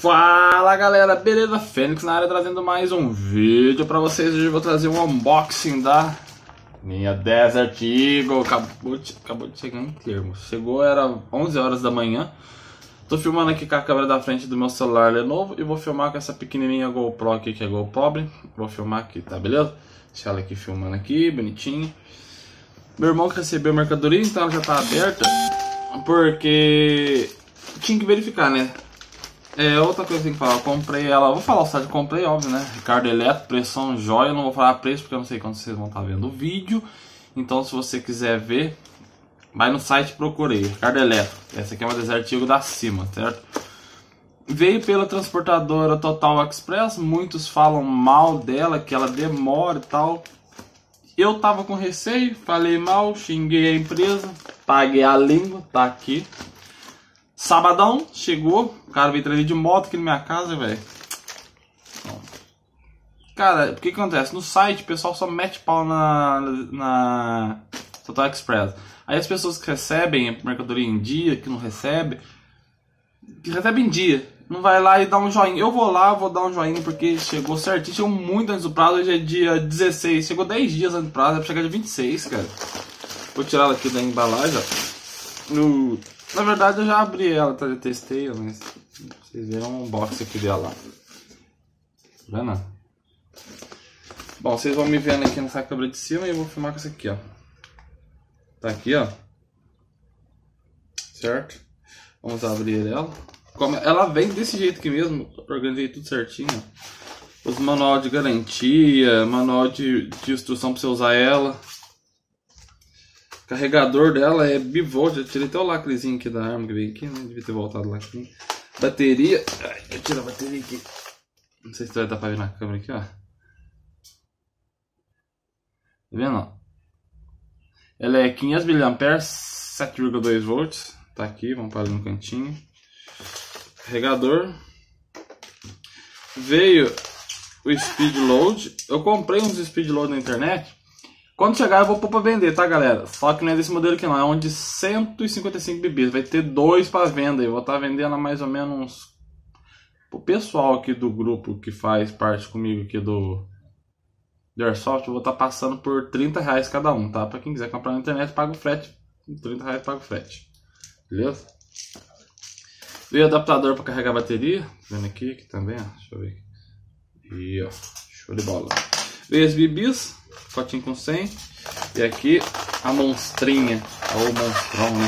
Fala galera, beleza? Fênix na área trazendo mais um vídeo pra vocês. Hoje eu vou trazer um unboxing da minha Desert Eagle. Acabou de chegar em termos. Chegou, era 11 horas da manhã. Tô filmando aqui com a câmera da frente do meu celular Lenovo e vou filmar com essa pequenininha GoPro aqui, que é GoPro. Vou filmar aqui, tá beleza? Deixa ela aqui filmando aqui, bonitinho. Meu irmão que recebeu a mercadoria, então ela já tá aberta, porque tinha que verificar, né? Outra coisa que tem que falar, eu comprei ela, vou falar o site, comprei, óbvio, né? Ricardo Eletro, pressão joia, eu não vou falar preço porque eu não sei quando vocês vão estar vendo o vídeo. Então se você quiser ver, vai no site e procurei, Ricardo Eletro. Essa aqui é uma Desert Eagle da Cima, certo? Veio pela transportadora Total Express, muitos falam mal dela, que ela demora e tal. Eu tava com receio, falei mal, xinguei a empresa, paguei a língua, tá aqui. Sabadão, chegou, o cara veio trazer de moto aqui na minha casa, velho. Cara, o que acontece? No site o pessoal só mete pau na Total Express. Aí as pessoas que recebem a mercadoria em dia, que não recebem, que recebem em dia, não vai lá e dá um joinha. Eu vou lá, vou dar um joinha porque chegou certinho, chegou muito antes do prazo. Hoje é dia 16, chegou 10 dias antes do prazo, vai chegar dia 26, cara. Vou tirar ela aqui da embalagem, ó. Na verdade eu já abri ela, tá? Eu testei, mas vocês viram um unboxing aqui dela lá. Tá vendo? Bom, vocês vão me vendo aqui nessa câmera de cima e eu vou filmar com essa aqui, ó. Tá aqui, ó. Certo? Vamos abrir ela. Ela vem desse jeito aqui mesmo, organizei tudo certinho, ó. Os manual de garantia, manual de instrução pra você usar ela. O carregador dela é bivolt, eu tirei até o lacrezinho aqui da arma que veio aqui, né? Devia ter voltado o lacrezinho. Bateria, ai, eu tiro a bateria aqui. Não sei se vai dar pra ver na câmera aqui, ó. Tá vendo, ó? Ela é 500 mAh, 7,2 volts. Tá aqui, vamos parar no cantinho. Carregador. Veio o Speed Load. Eu comprei uns Speed Load na internet. Quando chegar eu vou pôr pra vender, tá galera? Só que não é desse modelo aqui não, é um de 155 BB. Vai ter dois pra venda. Eu vou estar vendendo a mais ou menos pro pessoal aqui do grupo que faz parte comigo aqui do Airsoft. Eu vou estar passando por R$30 cada um, tá? Pra quem quiser comprar na internet, paga o frete. R$30 paga o frete. Beleza? Veio adaptador para carregar a bateria. Tá vendo aqui também, ó. Deixa eu ver aqui. E ó, show de bola. Veio as BBs, potinho com 100. E aqui a monstrinha, ou monstrão, né?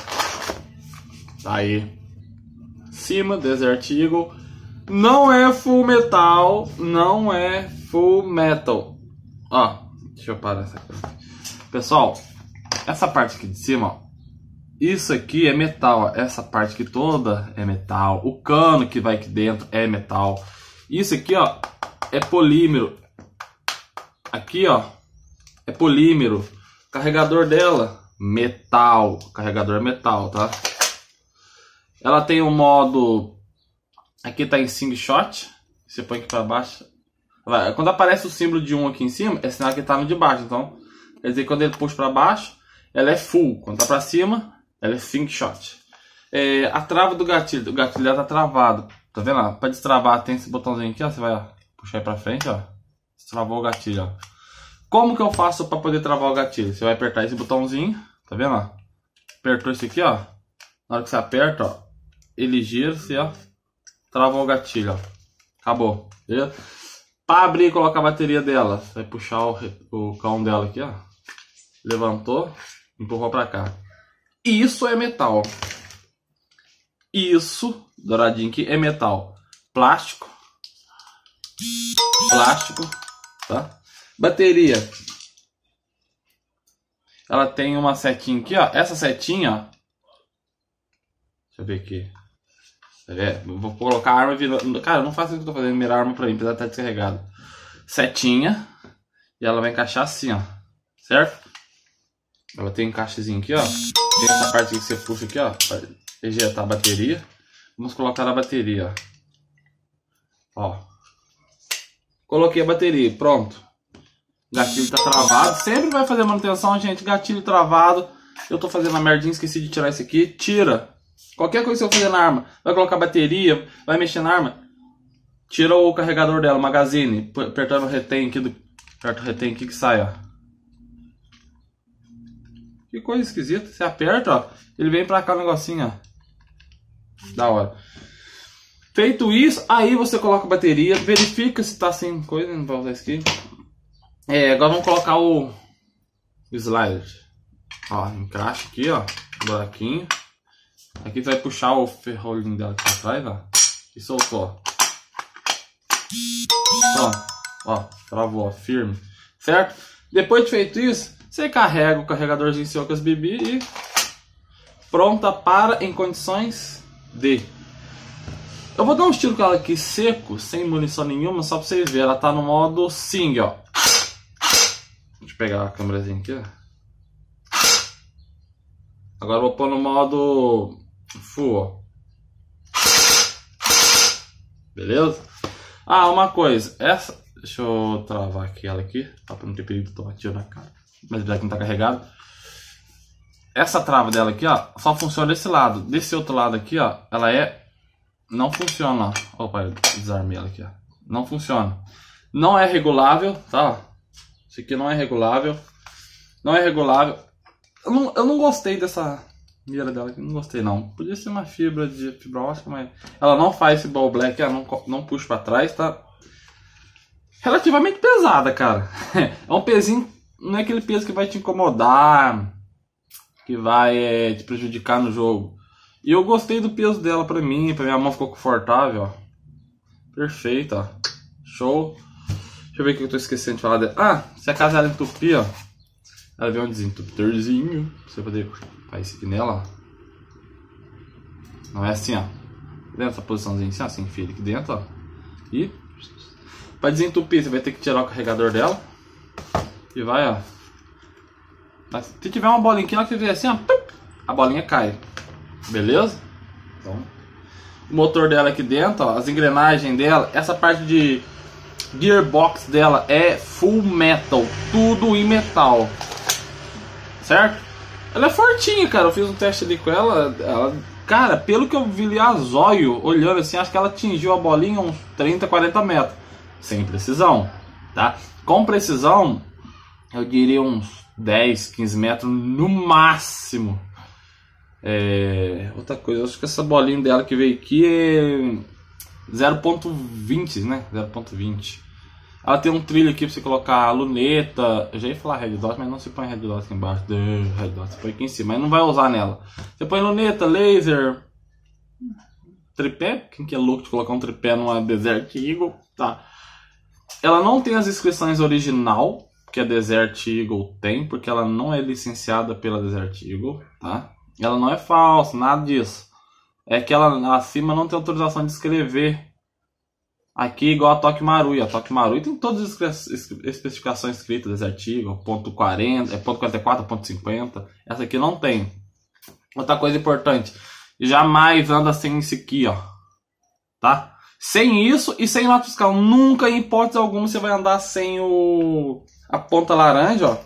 Tá aí. Cima, Desert Eagle. Não é full metal, não é full metal. Ó, deixa eu parar essa coisa. Pessoal, essa parte aqui de cima, ó. Isso aqui é metal, ó. Essa parte aqui toda é metal. O cano que vai aqui dentro é metal. Isso aqui, ó, é polímero. Aqui, ó, é polímero. O carregador dela, metal. O carregador é metal, tá? Ela tem um modo... Aqui tá em single shot. Você põe aqui pra baixo. Quando aparece o símbolo de 1 aqui em cima, é sinal que tá no de baixo. Então, quer dizer, quando ele puxa pra baixo, ela é full. Quando tá pra cima, ela é single shot. A trava do gatilho. O gatilho dela tá travado. Tá vendo? Ó? Pra destravar tem esse botãozinho aqui, ó. Você vai, ó, puxar aí pra frente, ó. Destravou o gatilho, ó. Como que eu faço pra poder travar o gatilho? Você vai apertar esse botãozinho. Tá vendo, ó? Apertou esse aqui, ó. Na hora que você aperta, ó, ele gira, você, ó, travou o gatilho, ó. Acabou, beleza? Para abrir e colocar a bateria dela, você vai puxar o cão dela aqui, ó. Levantou, empurrou pra cá. Isso é metal. Isso, douradinho aqui, é metal. Plástico. Plástico, tá? Bateria. Ela tem uma setinha aqui, ó. Essa setinha, ó. Deixa eu ver aqui. Vou colocar a arma virando. Cara, não faça o que eu tô fazendo, mirar a arma pra mim, apesar de estar descarregado. Setinha. E ela vai encaixar assim, ó. Certo? Ela tem um encaixezinho aqui, ó. Tem essa parte aqui que você puxa aqui, ó, pra ejetar a bateria. Vamos colocar a bateria, ó. Coloquei a bateria, pronto. Gatilho tá travado. Sempre vai fazer manutenção, gente. Gatilho travado. Eu tô fazendo a merdinha, esqueci de tirar esse aqui. Tira. Qualquer coisa que você fazer na arma, vai colocar bateria, vai mexer na arma, tira o carregador dela, magazine, apertando o retém aqui, aperta o retém aqui que sai, ó. Que coisa esquisita, você aperta, ó, ele vem pra cá o negocinho, ó. Da hora. Feito isso, aí você coloca a bateria, verifica se tá sem coisa, não vai usar isso aqui. Agora vamos colocar o slider. Ó, encaixa aqui, ó, buraquinho. Aqui vai puxar o ferrolhinho dela aqui pra trás, ó. E soltou, ó, travou, ó, firme, certo? Depois de feito isso, você carrega o carregadorzinho seu com as BB e pronta para em condições de... Eu vou dar um tiro com ela aqui seco, sem munição nenhuma, só pra vocês verem. Ela tá no modo single, ó. Deixa eu pegar a câmerazinha aqui, ó. Agora eu vou pôr no modo full, ó. Beleza? Ah, uma coisa. Essa... Deixa eu travar aqui ela aqui, pra não ter perigo de tomar tiro na cara. Mas já que não tá carregado. Essa trava dela aqui, ó, só funciona desse lado. Desse outro lado aqui, ó, ela não funciona, ó. Opa, eu desarmei ela aqui, ó. Não funciona. Não é regulável, tá? Isso aqui não é regulável. Não é regulável. Eu não gostei dessa mira dela aqui, não gostei não. Podia ser uma fibra ótica, mas ela não faz esse ball black, ela não puxa pra trás, tá? Relativamente pesada, cara. É um pezinho, não é aquele peso que vai te incomodar, que vai te prejudicar no jogo. E eu gostei do peso dela pra mim, pra minha mão ficou confortável, ó. Perfeito, ó. Show. Deixa eu ver o que eu tô esquecendo de falar dela. Ah, se a casa ela entupir, ó, ela vem um desentupidorzinho pra você poder fazer isso aqui nela, ó. Não é assim, ó. Dentro dessa posiçãozinha assim, ó, assim, enfia aqui dentro, ó. E pra desentupir, você vai ter que tirar o carregador dela. E vai, ó. Mas se tiver uma bolinha aqui, na hora que você fizer assim, ó, a bolinha cai. Beleza? Então, o motor dela aqui dentro, ó, as engrenagens dela, essa parte de gearbox dela é full metal, tudo em metal. Certo? Ela é fortinha, cara. Eu fiz um teste ali com ela. Cara, pelo que eu vi ali a zóio, olhando assim, acho que ela atingiu a bolinha uns 30, 40 metros. Sem precisão, tá? Com precisão, eu diria uns 10, 15 metros no máximo. Outra coisa, eu acho que essa bolinha dela que veio aqui é 0.20, né? 0.20. Ela tem um trilho aqui pra você colocar a luneta. Eu já ia falar red dot, mas não se põe red dot aqui embaixo. Red dot, você põe aqui em cima, mas não vai usar nela. Você põe luneta, laser, tripé. Quem que é louco de colocar um tripé numa Desert Eagle? Tá. Ela não tem as inscrições original que a Desert Eagle tem, porque ela não é licenciada pela Desert Eagle, tá? Ela não é falsa, nada disso. É que ela acima não tem autorização de escrever aqui igual a Toque Marui. A Toque Marui tem todas as especificações escritas, Desert Eagle, ponto 40, ponto 44, ponto 50. Essa aqui não tem. Outra coisa importante, jamais anda sem isso aqui, ó, tá? Sem isso e sem nota fiscal. Nunca, em hipótese alguma, você vai andar sem a ponta laranja, ó.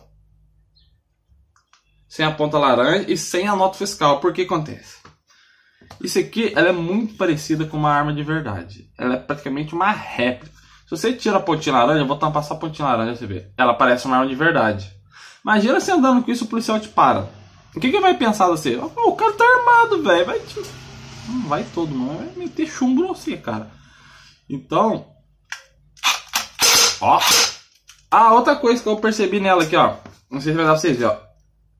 Sem a ponta laranja e sem a nota fiscal. Por que acontece? Isso aqui, ela é muito parecida com uma arma de verdade. Ela é praticamente uma réplica. Se você tira a pontinha laranja, eu vou tampar essa pontinha laranja, você vê. Ela parece uma arma de verdade. Imagina você andando com isso, o policial te para. O que vai pensar você? Oh, o cara tá armado, velho. Vai te... Não vai todo, não. Vai meter chumbo em você, cara. Então, ó. Ah, outra coisa que eu percebi nela aqui, ó. Não sei se vai dar pra vocês verem, ó.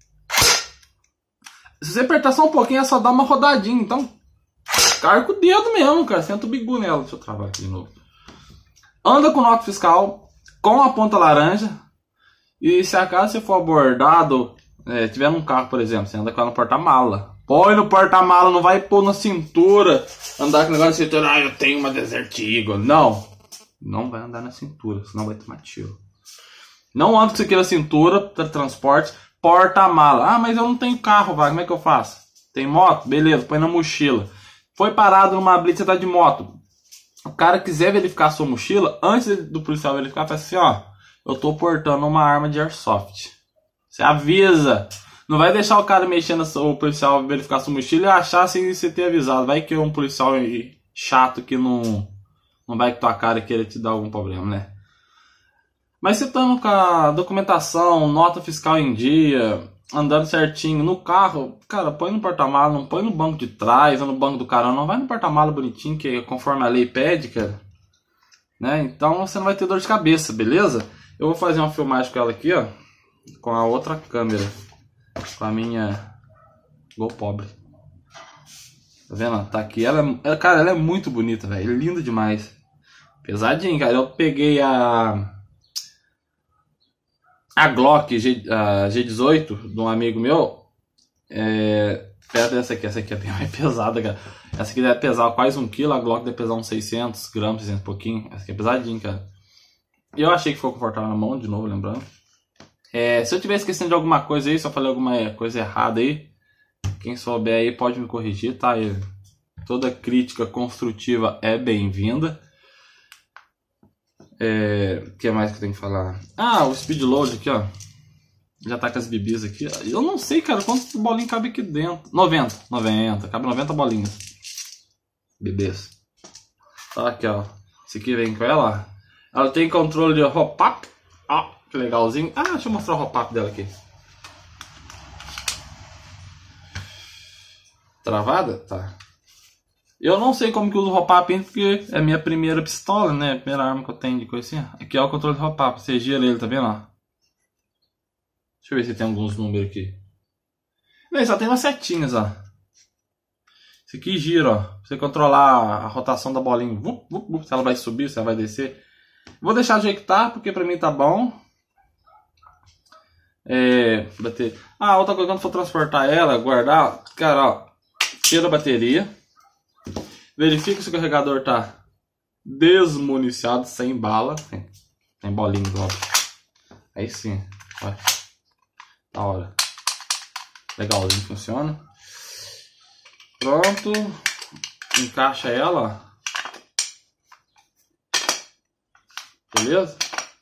Se você apertar só um pouquinho, é só dar uma rodadinha. Então, carga o dedo mesmo, cara. Senta o bigu nela. Deixa eu travar aqui de novo. Anda com nota fiscal, com a ponta laranja. E se acaso você for abordado, tiver num carro, por exemplo, você anda com ela no porta-mala. Põe no porta-mala, não vai pôr na cintura. Andar com o negócio na cintura, ah, eu tenho uma Desert Eagle. Não. Não vai andar na cintura, senão vai tomar tiro. Não anda com isso aqui na cintura, para transporte. Porta-mala. Ah, mas eu não tenho carro, vai. Como é que eu faço? Tem moto? Beleza, põe na mochila. Foi parado numa blitz, você tá de moto. O cara quiser verificar a sua mochila, antes do policial verificar, faz assim, ó. Eu tô portando uma arma de airsoft. Você avisa. Não vai deixar o cara mexendo, o policial verificar sua mochila e achar sem você ter avisado. Vai que é um policial chato que não vai com tua cara e querer te dar algum problema, né? Mas você estando com a documentação, nota fiscal em dia, andando certinho no carro, cara, põe no porta-mala, não põe no banco de trás ou no banco do carro, não vai no porta-mala bonitinho, que é conforme a lei pede, cara. Né? Então você não vai ter dor de cabeça, beleza? Eu vou fazer uma filmagem com ela aqui, ó, com a outra câmera, com a minha GoPro. Tá vendo? Tá aqui. Cara, ela é muito bonita, velho. É linda demais. Pesadinho, cara. Eu peguei a Glock G18 de um amigo meu. Perto dessa aqui. Essa aqui é bem mais pesada, cara. Essa aqui deve pesar quase 1 kg. A Glock deve pesar uns 600 gramas, 600 e pouquinho. Essa aqui é pesadinha, cara. E eu achei que ficou confortável na mão, de novo, lembrando. Se eu tiver esquecendo de alguma coisa aí, se eu falei alguma coisa errada aí, quem souber aí pode me corrigir, tá? Toda crítica construtiva é bem-vinda. O que mais que eu tenho que falar? O speed load aqui, ó. Já tá com as bebês aqui. Eu não sei, cara, quantas bolinhas cabe aqui dentro. 90. Cabe 90 bolinhas. Bebês. Tá aqui, ó. Esse aqui vem com ela, ó. Ela tem controle de hop-up. Ó, que legalzinho. Deixa eu mostrar o hop-up dela aqui. Travada? Tá. Eu não sei como que usa o hop-up, porque é a minha primeira pistola, né? A primeira arma que eu tenho de coisa assim. Aqui é o controle de hop-up. Você gira ele, tá vendo? Ó? Deixa eu ver se tem alguns números aqui. Não, só tem umas setinhas, ó. Esse aqui gira, ó. Pra você controlar a rotação da bolinha. Se ela vai subir, se ela vai descer. Vou deixar do jeito que tá, porque pra mim tá bom. Bater. Outra coisa, quando for transportar ela, guardar, cara, ó. Tira a bateria. Verifica se o carregador tá desmuniciado, sem bala. Tem bolinha igual. Aí sim. Vai. Da hora. Legalzinho, funciona. Pronto. Encaixa ela. Beleza?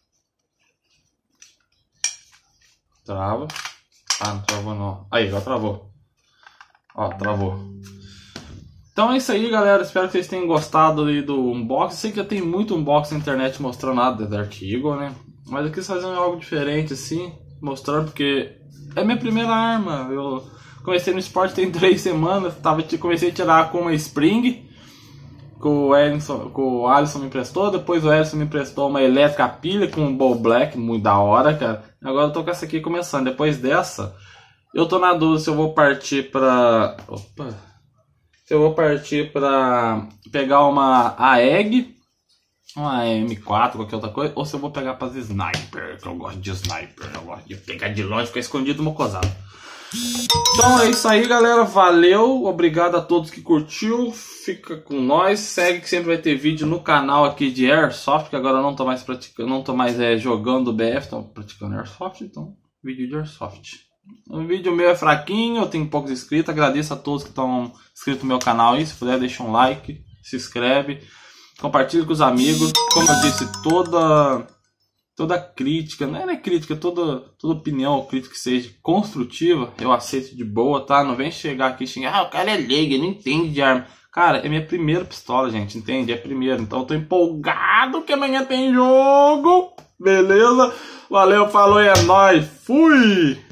Trava. Não travou não. Aí, já travou. Ó, travou. Então é isso aí, galera. Espero que vocês tenham gostado aí do unboxing. Sei que já tem muito unboxing na internet mostrando nada da Dark Eagle, né? Mas aqui fazendo algo diferente assim, mostrando porque é minha primeira arma. Eu comecei no esporte tem 3 semanas. Comecei a tirar com uma Spring, que o Alisson me emprestou. Depois o Alisson me emprestou uma elétrica pilha com um Ball Black, muito da hora, cara. Agora eu tô com essa aqui começando. Depois dessa, eu tô na dúvida se eu vou partir pra... Se eu vou partir pra pegar uma AEG, uma M4, qualquer outra coisa, ou se eu vou pegar para sniper, que eu gosto de sniper, eu gosto de pegar de longe e ficar escondido no cozado. Então é isso aí, galera, valeu, obrigado a todos que curtiu, fica com nós, segue que sempre vai ter vídeo no canal aqui de Airsoft, que agora eu não tô mais praticando, não tô mais jogando BF, tô praticando Airsoft, então vídeo de Airsoft. O vídeo meu é fraquinho, eu tenho poucos inscritos, agradeço a todos que estão inscritos no meu canal aí, se puder deixa um like, se inscreve, compartilha com os amigos, como eu disse, toda crítica, não é crítica, toda opinião ou crítica que seja construtiva, eu aceito de boa, tá? Não vem chegar aqui e xingar, o cara é leigo, ele não entende de arma. Cara, é minha primeira pistola, gente, entende? É a primeira, então eu tô empolgado que amanhã tem jogo, beleza? Valeu, falou e é nóis, fui!